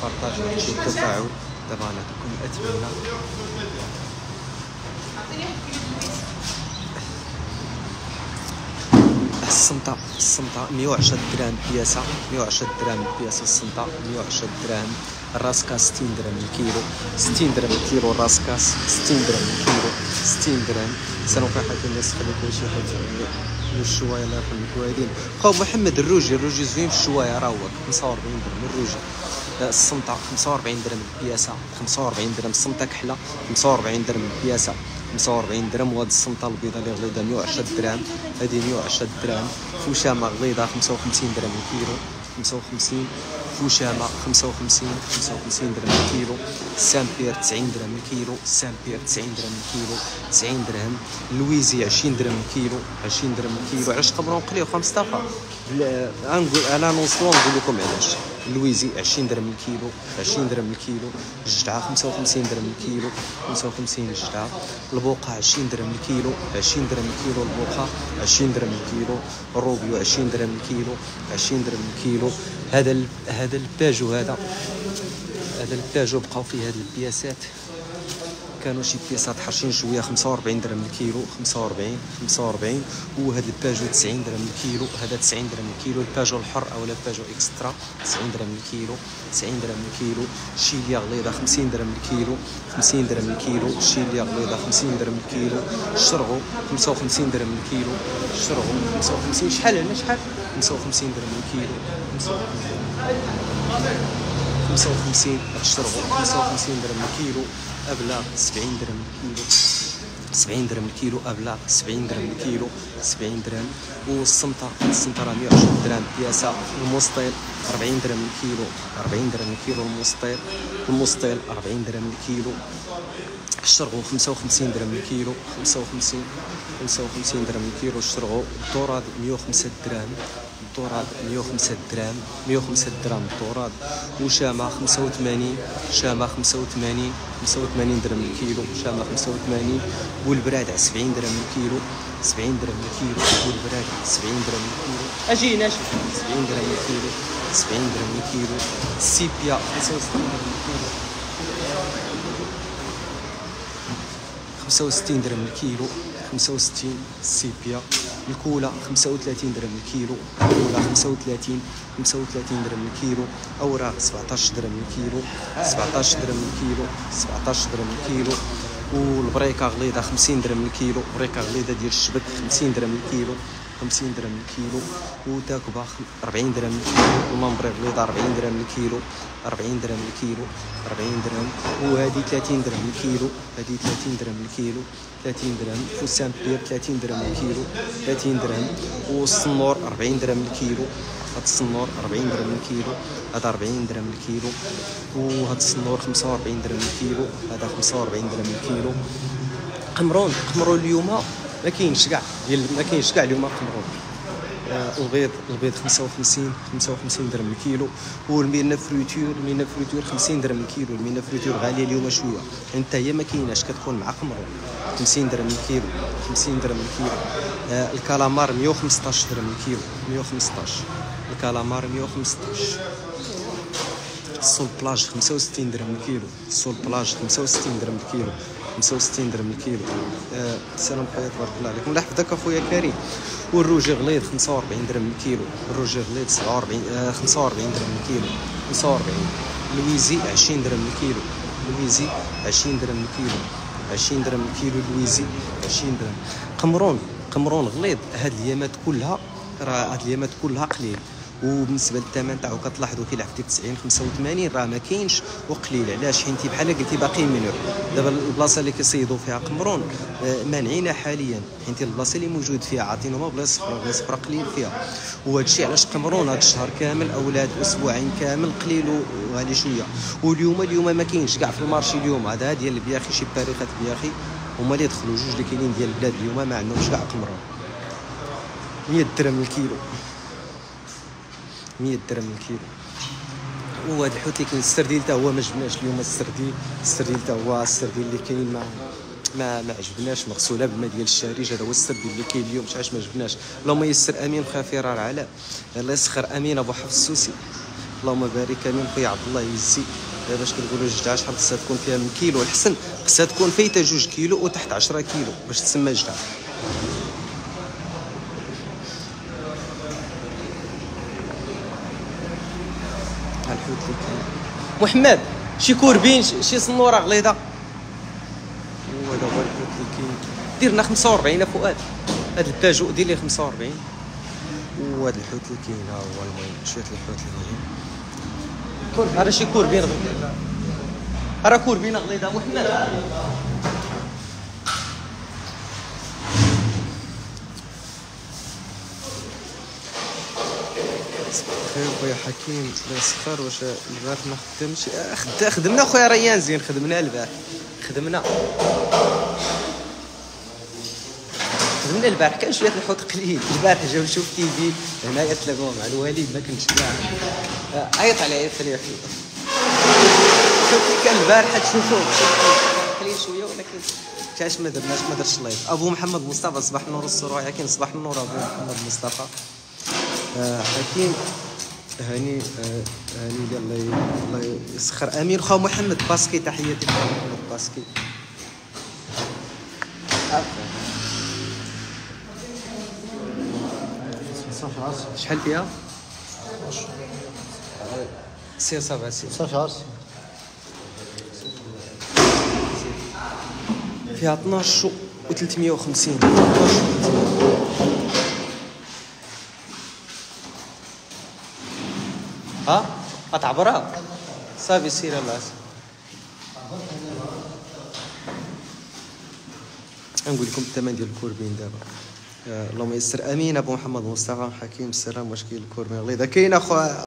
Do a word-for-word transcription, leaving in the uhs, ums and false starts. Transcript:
بارطاج هادشي التفاعل. دابا غنعطيكم الاثمنه. السمطه السمطه مية وعشرة دراهم بياسه، مية وعشرة دراهم بياسه السمطه، مية وعشرة دراهم. الراسكاس ستين درهم الكيلو، ستين درهم الكيلو الراسكاس، ستين درهم الكيلو، ستين درهم. سلام في حياة الناس خليكم شي حاجه الشوايه الله يرحم الوالدين. خو محمد الروجي، الروجي زوين في الشوايه راه هو خمسة وأربعين درهم الروجي. السمطه خمسة وأربعين درهم البياسه، خمسة وأربعين درهم السمطه كحله، خمسة وأربعين درهم البياسه، خمسة وأربعين درهم. وهاد السمطه البيضاء اللي غليظه مية وعشرة دراهم، هذه مية وعشرة دراهم. فوشامه غليظه خمسة وخمسين درهم الكيلو، خمسة وخمسين. فوشامه خمسة وخمسين، خمسة وخمسين درهم الكيلو. سامبير تسعين درهم الكيلو، سامبير تسعين درهم الكيلو، تسعين درهم. لويزي عشرين درهم الكيلو، عشرين درهم الكيلو. علاش تقبلوا نقليو خا مصطفى؟ غنقول انا نوصلوا نقول لكم علاش. لويزي عشرين درهم الكيلو، عشرين درهم الكيلو. الجدعه خمسة وخمسين درهم الكيلو، خمسة وخمسين الجدعه. البوقه عشرين درهم الكيلو، عشرين درهم الكيلو البوقه، عشرين درهم الكيلو. الروبيو عشرين درهم الكيلو، عشرين درهم الكيلو. هذا ال... هذا الباجو، هذا هذا الباجو بقاو فيه هاد البياسات، كانوا شي بياسات حرشين شويه. خمسة وأربعين درهم الكيلو، خمسة وأربعين، خمسة وأربعين. وهذا الباجو تسعين درهم الكيلو، هذا تسعين درهم الكيلو. الباجو الحر او الباجو اكسترا تسعين درهم الكيلو، تسعين درهم الكيلو. شيليا غليظه خمسين درهم الكيلو، خمسين درهم الكيلو. شيليا غليظه خمسين درهم الكيلو. الشرغو خمسة وخمسين درهم الكيلو، الشرغو خمسة وخمسين. شحال هنا شحال؟ خمسة وخمسين درهم الكيلو، خمسة وخمسين. الشرغو خمسة وخمسين درهم الكيلو. أبلاغ سبعين درهم الكيلو، سبعين درهم الكيلو. أبلاغ سبعين درهم الكيلو، سبعين درهم. والسمطة السمطة راه مية وعشرين درهم بياسة. المسطيل أربعين درهم الكيلو، أربعين درهم الكيلو المسطيل، المسطيل أربعين درهم الكيلو. الشرغو خمسة وخمسين درهم الكيلو، خمسة وخمسين، خمسة وخمسين درهم الكيلو الشرغو. الدوراد مية وخمسة دراهم، الدوراد مية وخمسة دراهم، مية وخمسة دراهم الدوراد. وشامة خمسة وثمانين، شامة خمسة وثمانين، خمسة وثمانين درهم الكيلو، شامة خمسة وثمانين. والبرادع سبعين درهم الكيلو، سبعين درهم الكيلو. والبرادع سبعين درهم الكيلو. أجي ناشف سبعين درهم الكيلو، سبعين درهم الكيلو. السيبيا خمسة وستين درهم الكيلو، خمسة وستين درهم الكيلو، خمسة وستين. السيبيا. الكولا خمسة وثلاثين درهم الكيلو، الكولا خمسة وثلاثين، خمسة وثلاثين درهم الكيلو. أوراق سبعطاش درهم الكيلو، سبعطاش درهم الكيلو، سبعطاش درهم الكيلو. والبريكة غليظة خمسين درهم الكيلو، بريكة غليظة ديال الشبك خمسين درهم الكيلو، خمسين درهم الكيلو. وتاكبا أربعين درهم الكيلو. الممبري غليظة أربعين درهم الكيلو، أربعين درهم الكيلو، أربعين درهم. وهذه ثلاثين درهم الكيلو، هذه ثلاثين درهم الكيلو، ثلاثين درهم. فستان بير ثلاثين درهم الكيلو، ثلاثين درهم. والصنور أربعين درهم الكيلو، هاد الصنور أربعين درهم الكيلو، هذا أربعين درهم الكيلو. وهاد الصنور خمسة وأربعين درهم الكيلو، هذا خمسة وأربعين درهم الكيلو. قمرون، قمرون اليوم ما كاينش كاع ديال ما كاينش كاع اليوم قمرون. آه البيض، البيض خمسة وخمسين، خمسة وخمسين درهم الكيلو. والمينا فروتور، المينا فروتور خمسين درهم الكيلو. المينا فروتور غاليه اليوم شويه، انت هي ما كايناش كتكون مع قمرون. خمسين درهم الكيلو، خمسين درهم الكيلو. آه الكالامار مية وخمسطاش درهم الكيلو، مية وخمسطاش. الكالامار مية وخمسطاش. السول بلاج خمسة وستين درهم الكيلو، السول بلاج خمسة وستين درهم الكيلو، خمسة وستين درهم الكيلو. آه السلام خويا تبارك الله عليكم، الله يحفظك اخويا كريم. والروجي غليظ خمسة وأربعين درهم الكيلو، الروجي غليظ سبعة وأربعين آه خمسة وأربعين درهم الكيلو، خمسة وأربعين. لويزي عشرين درهم الكيلو، لويزي عشرين درهم الكيلو، عشرين درهم الكيلو. لويزي عشرين درهم. قمرون، قمرون غليظ هاد الايامات كلها، راه هاد الايامات كلها قليل. وبالنسبه للثمن تاعو كتلاحظوا كيلعب ديك تسعين خمسة وثمانين راه ما كاينش وقليل. علاش؟ حيت بحال قلتي باقي منور. دابا البلاصه اللي كيصيدوا فيها قمرون مانعينه حاليا، حيت البلاصه اللي موجود فيها عاطينهم بلاصه اخرى، بلاصه اخرى قليل فيها. وهذا الشيء علاش قمرون هذا الشهر كامل او هاد اسبوعين كامل قليل وغالي شويه. واليوم اليوم ما كاينش كاع في المارشي اليوم. هذا ديال البياخي، شي باريخات بياخي هما اللي يدخلوا، جوج اللي كاينين ديال البلاد اليوم ما عندهمش كاع قمرون. مية درهم الكيلو، مية درهم الكيلو. وهذا الحوت اللي كاين السرديل حتى هو ما جبناش اليوم. السرديل، السرديل حتى هو السرديل اللي كاين ما ما ما عجبناش، مغسوله بالماء ديال الشارج. هذا هو السرديل اللي كاين اليوم. علاش ما جبناش؟ اللهم يسر امين خفير العلاء، الله يسخر امين ابو حفص السوسي، اللهم بارك امين. خويا عبد الله يزي باش كنقولوا الجدعه شحال خصها تكون فيها من كيلو الحسن؟ خصها تكون فايته جوج كيلو وتحت عشرة كيلو باش تسمى جدعه. الحوت اللي كاين محمد شي كوربين شي صنوره غليظه. هو دابا الحوت اللي كاين دير لنا خمسة وأربعين فؤاد. هاد الباجو دير لي خمسة وأربعين. وهاد الحوت اللي كاين ها هو المهم شويه الحوت اللي كاين. راه شي كوربين غليظه. راه كوربين غليظه محمد. خير خويا حكيم الله يسخر. واش البارح ما خدمش؟ خد خدمنا خويا ريان زين خدمنا البارح خدمنا خدمنا البارح كان شويه الحوت قليل. البارح جاو نشوف تي في هنايا تلاقاو مع الوالد ما كنتش كاع عيط عليه عيط عليه شوف كان البارح تشوفوه قليل شويه ولكن كاش ما درناش ما درتش لايف. ابو محمد مصطفى صباح النور السروع كاين صباح النور ابو محمد مصطفى. آه حكيم هاني آه هاني الله الله يسخر امين. خو محمد باسكي تحياتي محمد باسكي. شحال فيها؟ سير صافي سير صافي عرس فيها اثناش و ثلاثمية وخمسين. ها غتعبرها صافي سير الله نقول لكم الثمن ديال الكوربين دابا. اللهم يسر امين. ابو محمد مصطفى حكيم السلام. واش كاين الكوربين غليظه؟ كاين اخو